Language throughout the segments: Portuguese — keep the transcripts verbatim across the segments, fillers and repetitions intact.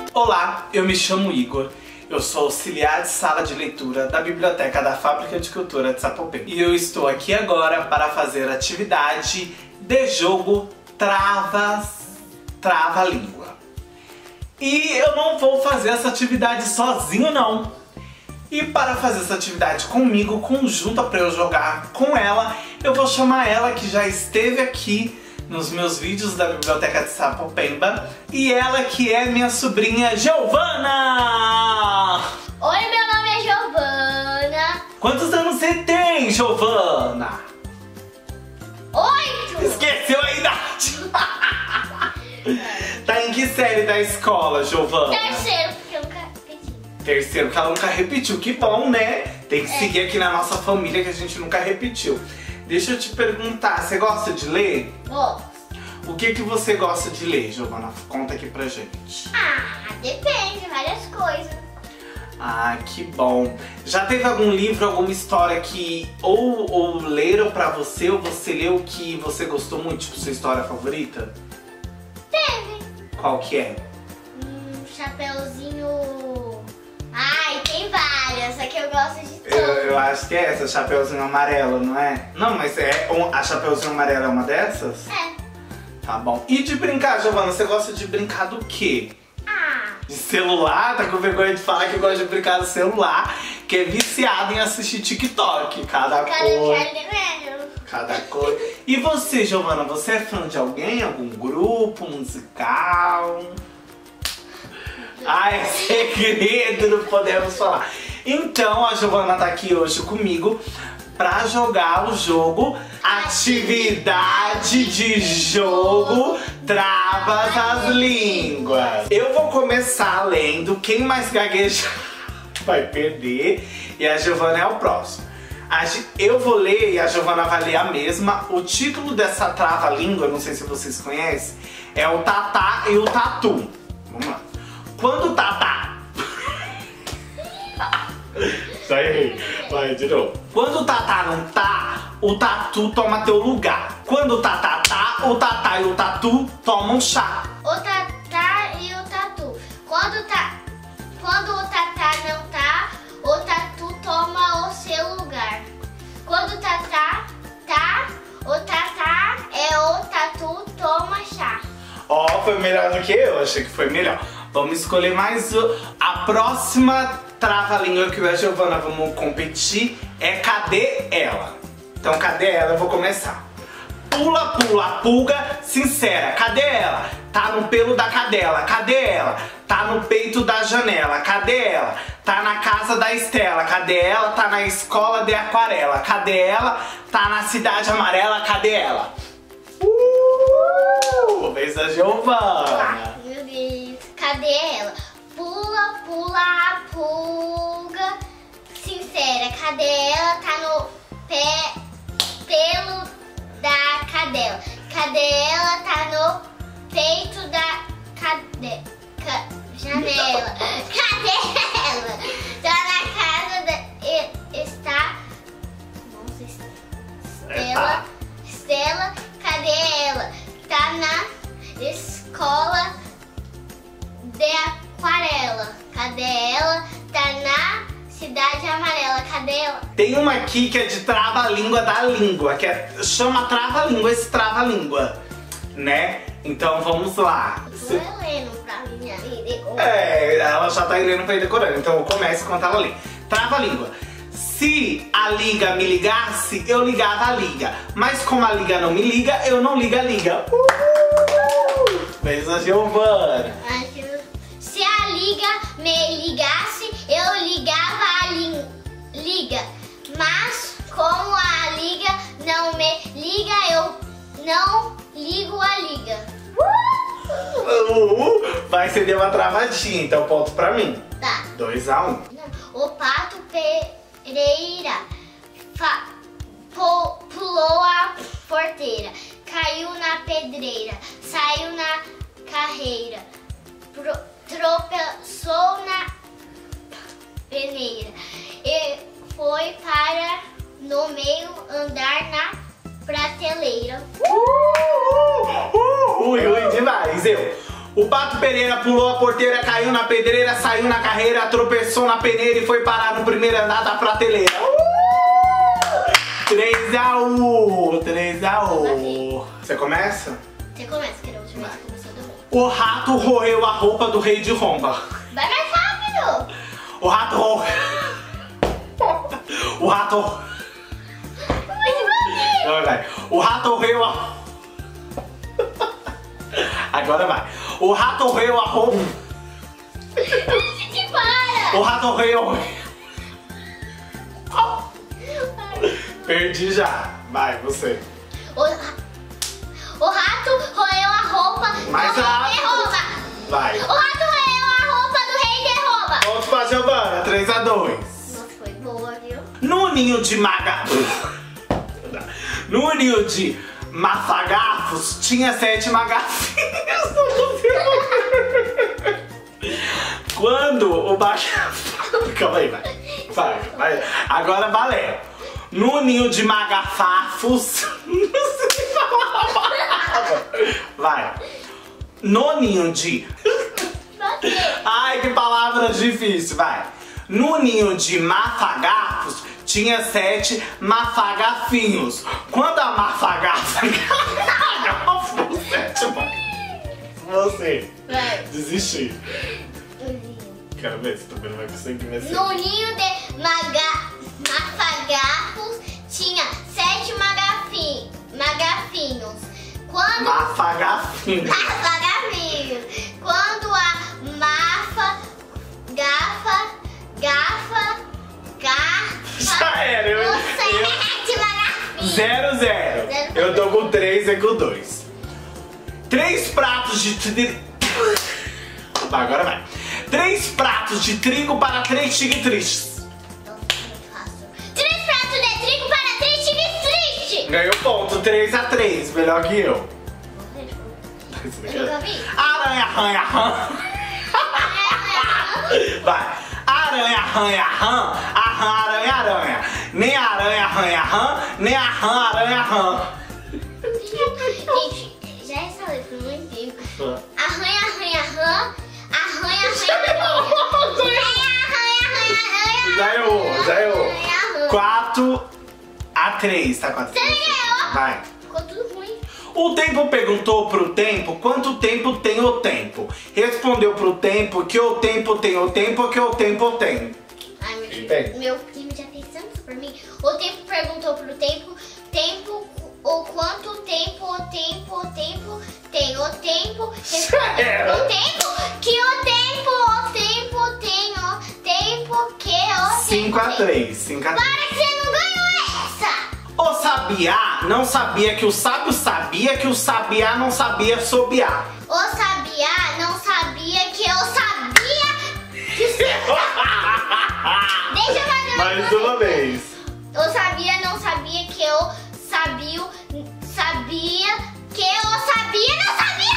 Olá, eu me chamo Igor. Eu sou auxiliar de sala de leitura da Biblioteca da Fábrica de Cultura de Sapopemba. E eu estou aqui agora para fazer a atividade de jogo Travas, Trava-Língua. E eu não vou fazer essa atividade sozinho não. E para fazer essa atividade comigo, conjunta para eu jogar com ela, eu vou chamar ela que já esteve aqui nos meus vídeos da Biblioteca de Sapopemba, e ela que é minha sobrinha Giovana! Oi, meu nome é Giovana. Quantos anos você tem, Giovana? Oito! Esqueceu a idade! Tá em que série da escola, Giovana? Terceiro, porque eu nunca repeti. Terceiro, que ela nunca repetiu. Que bom, né? Tem que É. seguir aqui na nossa família que a gente nunca repetiu. Deixa eu te perguntar, você gosta de ler? Gosto. O que que você gosta de ler, Giovana? Conta aqui pra gente. Ah, depende, várias coisas. Ah, que bom. Já teve algum livro, alguma história que ou, ou leram pra você, ou você leu que você gostou muito, tipo sua história favorita? Teve. Qual que é? Um chapeuzinho... Ai, tem várias, só que eu gosto de Eu, todas. eu acho que é essa, Chapeuzinho Amarelo, não é? Não, mas é um- a Chapeuzinho Amarelo é uma dessas? É. Tá bom. E de brincar, Giovana, você gosta de brincar do quê? Ah, De celular? Tá com vergonha de falar que gosta de brincar do celular, que é viciado em assistir TikTok. Cada cara cor, de velho. cada cor. E você, Giovana, você é fã de alguém? Algum grupo musical? Ah, é segredo, não podemos falar. Então, a Giovana tá aqui hoje comigo pra jogar o jogo Atividade de Jogo Travas as Línguas. Eu vou começar lendo, quem mais gaguejar vai perder e a Giovana é o próximo. A Gi- Eu vou ler e a Giovana vai ler a mesma. O título dessa trava-língua, não sei se vocês conhecem, é o Tatá e o Tatu. Vamos lá. Quando o Tatá... Já errei. Vai, de novo. Quando o Tatá não tá, o Tatu toma teu lugar. Quando o Tatá tá, o Tatá e o Tatu tomam chá. O Tatá e o Tatu. Quando, tá, quando o Tatá não tá, o Tatu toma o seu lugar. Quando o Tatá tá, o Tatá é o Tatu toma chá. Ó, foi melhor do que eu, achei que foi melhor. Vamos escolher mais o... A próxima trava-língua que eu e a Giovana vamos competir é Cadê Ela? Então, cadê ela? Eu vou começar. Pula, pula, pulga, sincera. Cadê ela? Tá no pelo da cadela. Cadê ela? Tá no peito da janela. Cadê ela? Tá na casa da Estela. Cadê ela? Tá na escola de aquarela. Cadê ela? Tá na cidade amarela. Cadê ela? Uh! Vez a Giovana. Meu Deus. Cadê ela? Pula, pula a pulga sincera. Cadê ela? Tá no pé, pelo da cadela. Cadê ela? Tá no peito da cade, ca, janela. Cadê ela? Tá na casa da... e- Está... Nossa, Estela. Estela, cadê ela? Tá na escola de aquarela. Cadê ela? Tá na cidade amarela. Cadê ela? Tem uma aqui que é de trava-língua da língua, que é, chama trava-língua esse trava-língua, né? Então vamos lá. Tô lendo pra minha vida. É, ela já tá lendo pra ir decorando, então eu começo enquanto ela lê. Trava-língua. Se a liga me ligasse, eu ligava a liga. Mas como a liga não me liga, eu não liga a liga. Uh! Beijo a Giovana. Se a liga me ligasse, eu ligava a li- liga. Mas como a liga não me liga, eu não ligo a liga. Uh! Vai ser uma travadinha, então ponto pra mim. Tá. dois a um. O Pato Pereira fa- pu- pulou a porteira, caiu na pedreira, saiu na carreira, pro- tropeçou na peneira e foi para no meio andar na prateleira. Uh, uh, uh, ui, ui, demais, eu. O Pato Pereira pulou a porteira, caiu na pedreira, saiu na carreira, tropeçou na peneira e foi parar no primeiro andar da prateleira. Uh! três a um, três a um. Você começa? Você começa, que era a última vez que começou do mundo. O rato roeu a roupa do rei de Romba. Vai mais rápido! O rato roeu... O rato... Vai, vai. O rato roeu a... Agora vai. O rato roeu a roupa... Que para! O rato roeu... Perdi já. Vai, você. O, o rato roeu a roupa Mais do rápido. rei de Roma. Vai. O rato roeu a roupa do rei de Roma. Ponto pra Giovana, três a dois. Nossa, foi boa, viu? No ninho de maga... No ninho de mafagafos tinha sete magafinhos. Quando o baixo... Calma aí, vai. Vai, vai. Agora valeu. No ninho de magafafos... Não sei falar a palavra. Vai. No ninho de... Ai, que palavra difícil, vai. No ninho de mafagafos tinha sete mafagafinhos. Quando a mafagafa... sete Você. Vai. Desisti. Quero ver se também não vai conseguir vencer. No ninho de maga, mafagafos tinha sete magafin, magafinhos. Quando... Mafagafinhos. Mafagafinhos. Quando a mafa, gafa, gafa, gafa... Já era, eu... O eu... sete magafinhos. Zero, zero. Zero. Eu tô com três e com dois. Três pratos de... tri- Vai, agora vai. Três pratos de trigo para três tigres tristes. Nossa, muito fácil. Três pratos de trigo para três tigres tristes. Ganhou ponto, três a três. Melhor que eu. Eu nunca vi. Aranha, arranha, rã. Vai. Aranha, arranha, rã. Arran, aranha, aranha. Nem aranha, arranha, rã. Nem a rã, aranha, rã. Gente, já essa letra eu não entendo. Arranha, arranha, rã. Arranha, arranha, arranha. Arranha, arranha, arranha. Já errou, já errou. Arranha, arranha. quatro a três, tá? quatro a Você três. ganhou. Vai. Ficou tudo ruim. O tempo perguntou pro tempo quanto tempo tem o tempo. Respondeu pro tempo que o tempo tem o tempo que o tempo tem. Ai, meu Deus. Entende? Meu time já fez tanto por mim. O tempo perguntou pro tempo, tempo, o quanto tempo, o tempo, o tempo tem. O tempo respondeu pro tempo que o tempo, o tempo tem. O tempo que o cinco a tempo tem. três. cinco a três. Para que você não ganhou essa! O sabiá não sabia que o sábio sabia que o sabiá não sabia sobiar. O sabiá não sabia que eu sabia que o Deixa eu fazer Mais uma vez. O sabia não sabia que eu sabia, sabia que eu sabia não sabia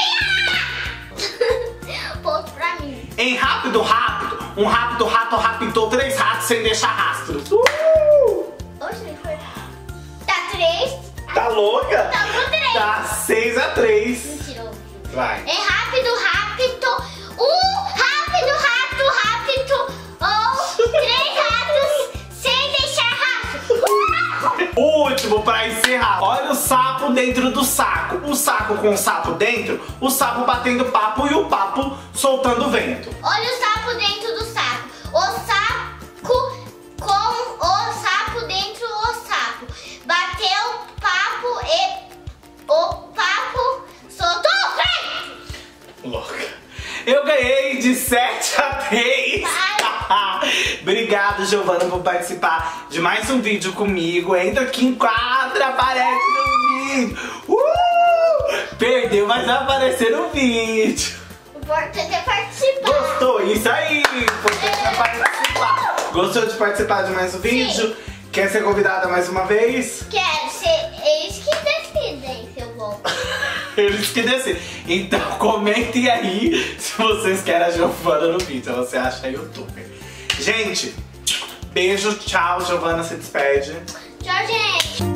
subir. Ponto pra mim. Em rápido, rápido, um rápido rato raptou três ratos sem deixar rastros. Uh! Oxe, foi. Tá três. Tá louca? Tá pro três. Tá seis a três. Mentira. Vai. É rápido, rápido. Um rápido, rápido, rápido. Ou três ratos sem deixar rastro. O último pra encerrar. Olha o sapo dentro do saco. O saco com o sapo dentro, o sapo batendo papo e o papo soltando vento. Olha o sapo dentro do saco. O saco com o sapo dentro do saco. Bateu papo e o papo soltou o vento. Louca. Eu ganhei de sete a três. Obrigado, Giovana, por participar de mais um vídeo comigo. Entra aqui em quadra, aparece no vídeo. Uh! Perdeu, mas vai aparecer no vídeo. O importante é participar. Gostou? Isso aí! Importante é participar. Gostou de participar de mais um vídeo? Quer ser convidada mais uma vez? Quero ser eles que decidem se eu vou. Eles que decidem. Então comentem aí se vocês querem a Giovana no vídeo. Ela se acha youtuber. Gente, beijo, tchau. Giovana se despede. Tchau, gente.